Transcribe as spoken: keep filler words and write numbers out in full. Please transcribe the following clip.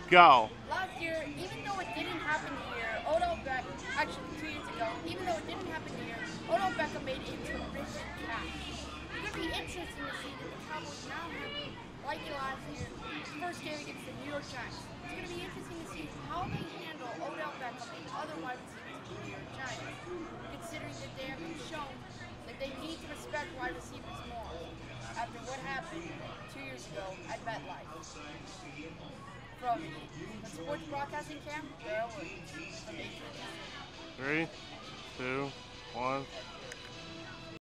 Go. Last year, even though it didn't happen here, Odell Beckham, actually two years ago, even though it didn't happen here, Odell Beckham made a terrific catch. It's going to be interesting to see that the Cowboys now have, like last year, first game against the New York Giants. It's going to be interesting to see how they handle Odell Beckham and other wide receivers of the New York Giants, considering that they have been shown that they need to respect wide receivers more after what happened two years ago at MetLife. From the sports broadcasting camp, Daryl Williams. From A T and T. Three, two, one.